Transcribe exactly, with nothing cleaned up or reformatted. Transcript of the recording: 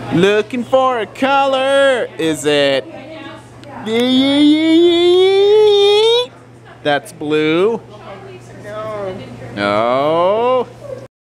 Looking for a color. Is it? That's blue. No. No.